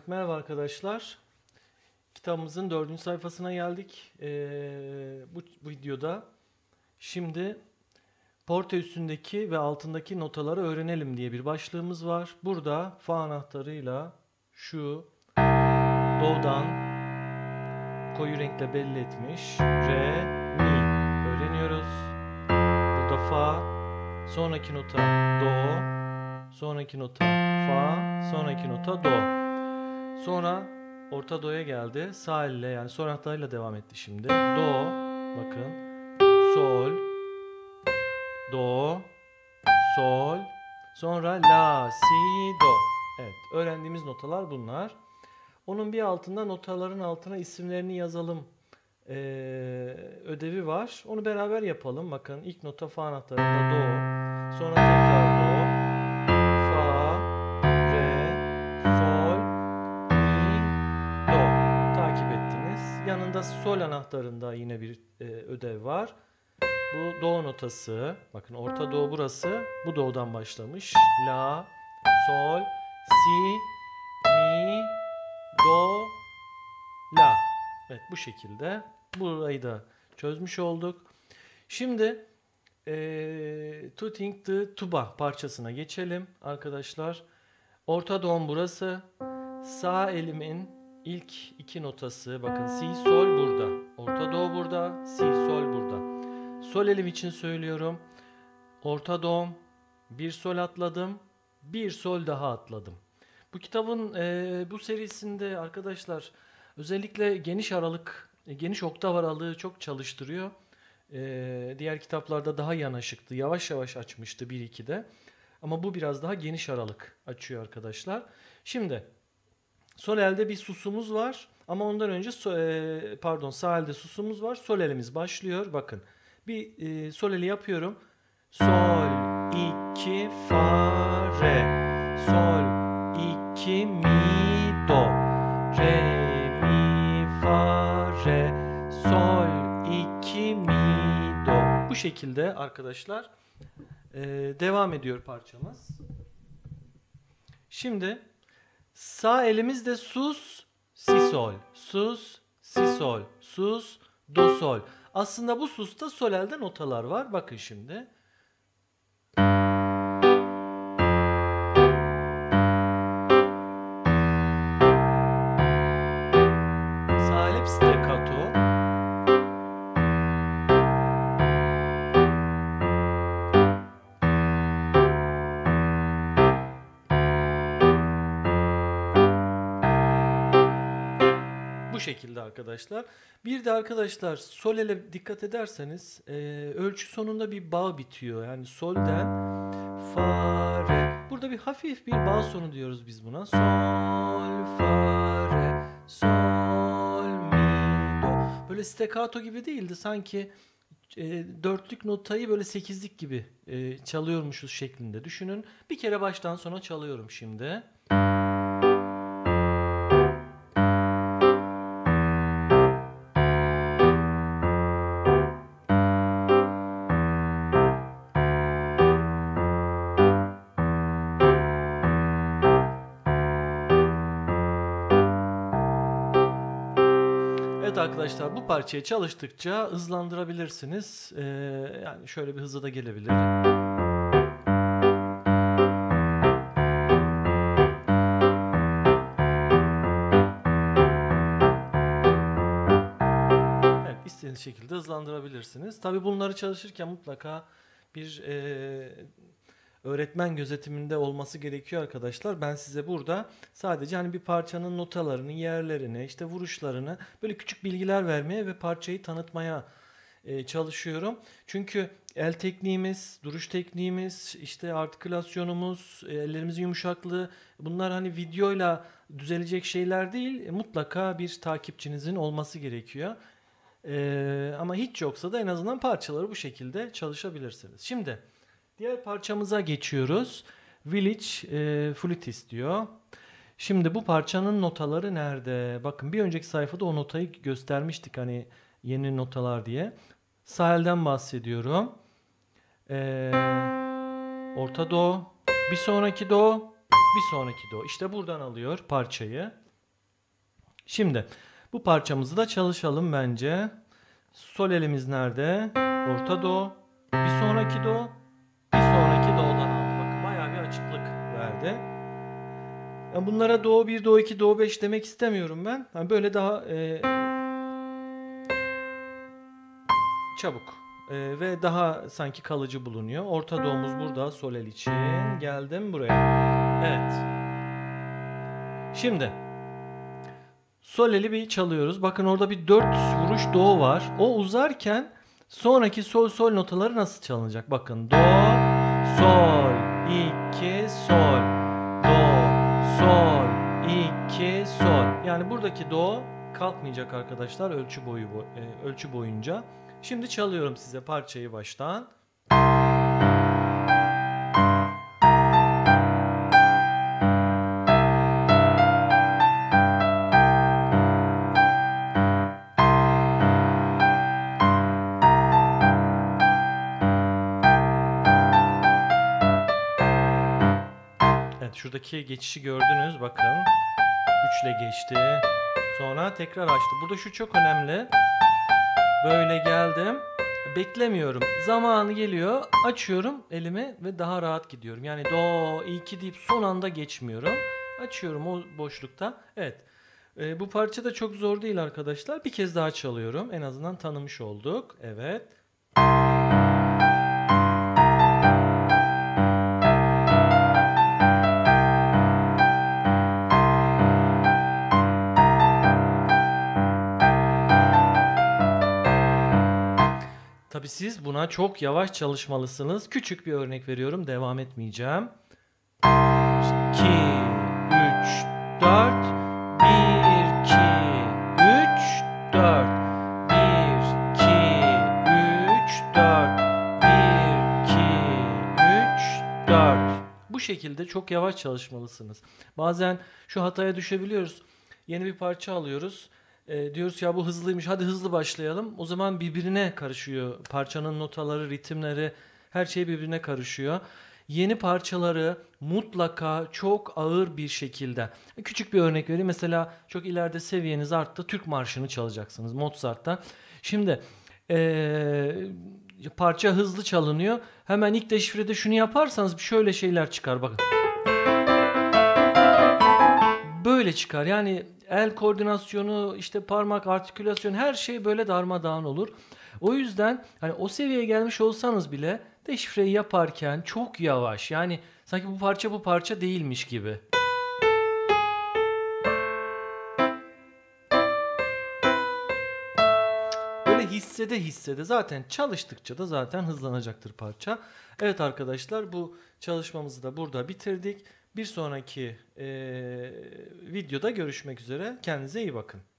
Evet, merhaba arkadaşlar. Kitabımızın 4. sayfasına geldik. Bu videoda şimdi porte üstündeki ve altındaki notaları öğrenelim diye bir başlığımız var. Burada fa anahtarıyla şu do'dan koyu renkle belli etmiş re, mi öğreniyoruz. Burada fa, sonraki nota do, sonraki nota fa, sonraki nota do. Sonra orta do'ya geldi. Sağ elle yani sol anahtarıyla devam etti şimdi. Do, bakın. Sol, do, sol. Sonra la, si, do. Evet, öğrendiğimiz notalar bunlar. Onun bir altında notaların altına isimlerini yazalım ödevi var. Onu beraber yapalım. Bakın ilk nota fa anahtarında do. Sonra tekrar do, fa, re, sol, mi, do. Takip ettiniz. Yanında sol anahtarında yine bir ödev var. Bu do notası. Bakın orta do burası. Bu do'dan başlamış. La, sol, si, mi, do, la. Evet, bu şekilde. Burayı da çözmüş olduk. Şimdi Tooting the Tuba parçasına geçelim arkadaşlar. Orta do'm burası. Sağ elimin ilk iki notası. Bakın si, sol burada. Orta do burada. Si, sol burada. Sol elim için söylüyorum. Orta do'm. Bir sol atladım. Bir sol daha atladım. Bu kitabın bu serisinde arkadaşlar özellikle geniş aralık, geniş oktav aralığı çok çalıştırıyor. Diğer kitaplarda daha yanaşıktı. Yavaş yavaş açmıştı 1-2'de. Ama bu biraz daha geniş aralık açıyor arkadaşlar. Şimdi sol elde bir susumuz var. Ama ondan önce sağ elde susumuz var. Sol elimiz başlıyor. Bakın bir sol eli yapıyorum. Sol, 2, fa, re. Sol, 2, mi, do. Re, mi, fa, re. Sol, 2, mi, do. Bu şekilde arkadaşlar devam ediyor parçamız. Şimdi sağ elimizde sus, si, sol. Sus, si, sol. Sus, do, sol. Aslında bu susta sol elde notalar var. Bakın şimdi. Sağ el hep staccato. Bu şekilde arkadaşlar. Bir de arkadaşlar sol ele dikkat ederseniz ölçü sonunda bir bağ bitiyor. Yani solden fa, re. Burada bir hafif bir bağ sonu diyoruz biz buna. Sol, fa, re, sol, mi, do. Böyle staccato gibi değildi. Sanki dörtlük notayı böyle sekizlik gibi çalıyormuşuz şeklinde düşünün. Bir kere baştan sona çalıyorum şimdi. Evet arkadaşlar, bu parçayı çalıştıkça hızlandırabilirsiniz. Yani şöyle bir hızı da gelebilir. Evet, istediğiniz şekilde hızlandırabilirsiniz. Tabii bunları çalışırken mutlaka bir öğretmen gözetiminde olması gerekiyor arkadaşlar. Ben size burada sadece hani bir parçanın notalarını, yerlerini, işte vuruşlarını böyle küçük bilgiler vermeye ve parçayı tanıtmaya çalışıyorum. Çünkü el tekniğimiz, duruş tekniğimiz, işte artikülasyonumuz, ellerimizin yumuşaklığı, bunlar hani videoyla düzelecek şeyler değil. Mutlaka bir takipçinizin olması gerekiyor. Ama hiç yoksa da en azından parçaları bu şekilde çalışabilirsiniz. Şimdi diğer parçamıza geçiyoruz. Village Flute istiyor. Şimdi bu parçanın notaları nerede? Bakın bir önceki sayfada o notayı göstermiştik hani yeni notalar diye. Sağ elden bahsediyorum. Orta do, bir sonraki do, bir sonraki do. İşte buradan alıyor parçayı. Şimdi bu parçamızı da çalışalım bence. Sol elimiz nerede? Orta do. Bir sonraki do. Bir sonraki do'dan aldı. Bakın bayağı bir açıklık verdi. Yani bunlara do 1, do 2, do 5 demek istemiyorum ben. Yani böyle daha çabuk ve daha sanki kalıcı bulunuyor. Orta do'muz burada sol el için. Geldim buraya. Evet. Şimdi sol eli bir çalıyoruz. Bakın orada bir 4 vuruş do var. O uzarken sonraki sol sol notaları nasıl çalınacak? Bakın do, sol, 2, sol, do, sol, 2, sol. Yani buradaki do kalkmayacak arkadaşlar ölçü boyunca. Şimdi çalıyorum size parçayı baştan. Evet, şuradaki geçişi gördünüz bakın. 3 ile geçti. Sonra tekrar açtı. Burada şu çok önemli. Böyle geldim. Beklemiyorum. Zamanı geliyor. Açıyorum elimi ve daha rahat gidiyorum. Yani do, 2 deyip son anda geçmiyorum. Açıyorum o boşlukta. Evet. Bu parça da çok zor değil arkadaşlar. Bir kez daha çalıyorum. En azından tanımış olduk. Evet. Tabii siz buna çok yavaş çalışmalısınız. Küçük bir örnek veriyorum. Devam etmeyeceğim. 2, 3, 4. 1, 2, 3, 4. 1, 2, 3, 4. 1, 2, 3, 4. Bu şekilde çok yavaş çalışmalısınız. Bazen şu hataya düşebiliyoruz. Yeni bir parça alıyoruz. Diyoruz ya bu hızlıymış, hadi hızlı başlayalım. O zaman birbirine karışıyor. Parçanın notaları, ritimleri, her şey birbirine karışıyor. Yeni parçaları mutlaka çok ağır bir şekilde. Küçük bir örnek vereyim. Mesela çok ileride seviyeniz arttı. Türk Marşı'nı çalacaksınız Mozart'ta. Şimdi parça hızlı çalınıyor. Hemen ilk deşifrede şunu yaparsanız şöyle şeyler çıkar bakın. Böyle çıkar. Yani el koordinasyonu, işte parmak artikülasyon, her şey böyle darmadağın olur. O yüzden hani o seviyeye gelmiş olsanız bile deşifreyi yaparken çok yavaş. Yani sanki bu parça değilmiş gibi. Böyle hissede zaten çalıştıkça da zaten hızlanacaktır parça. Evet arkadaşlar, bu çalışmamızı da burada bitirdik. Bir sonraki videoda görüşmek üzere. Kendinize iyi bakın.